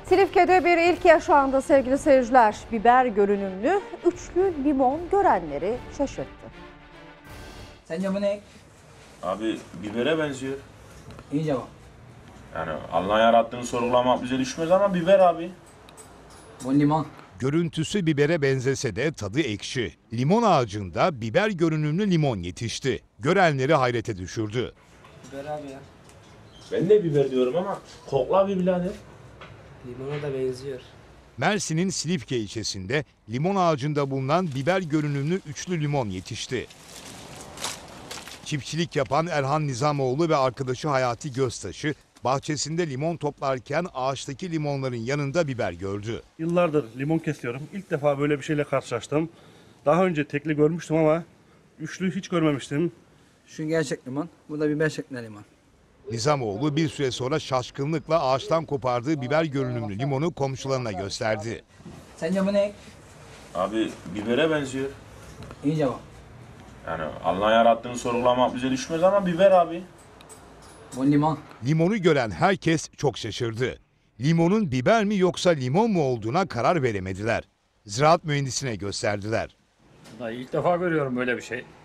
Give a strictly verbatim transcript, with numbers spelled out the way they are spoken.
Silifke'de bir ilk yaşandı sevgili seyirciler. Biber görünümlü üçlü limon görenleri şaşırttı. Sence bu ne? Abi bibere benziyor. İyi cevap. Yani Allah yarattığını sorgulamak bize düşmez ama biber abi. Bu limon. Görüntüsü bibere benzese de tadı ekşi. Limon ağacında biber görünümlü limon yetişti. Görenleri hayrete düşürdü. Biber abi ya. Ben de biber diyorum ama kokla bir birader. Limona da benziyor. Mersin'in Silifke ilçesinde limon ağacında bulunan biber görünümlü üçlü limon yetişti. Çiftçilik yapan Erhan Nizamoğlu ve arkadaşı Hayati Göztaşı bahçesinde limon toplarken ağaçtaki limonların yanında biber gördü. Yıllardır limon kesiyorum. İlk defa böyle bir şeyle karşılaştım. Daha önce tekli görmüştüm ama üçlü hiç görmemiştim. Şu gerçek limon. Bu da biber şeklinde limon. Nizamoğlu bir süre sonra şaşkınlıkla ağaçtan kopardığı biber görünümlü limonu komşularına gösterdi. Sence bu ne? Abi bibere benziyor. İyi cevap. Yani Allah yarattığını sorgulamak bize düşmez ama biber abi. Bu limon. Limonu gören herkes çok şaşırdı. Limonun biber mi yoksa limon mu olduğuna karar veremediler. Ziraat mühendisine gösterdiler. Vallahi ilk defa görüyorum böyle bir şey.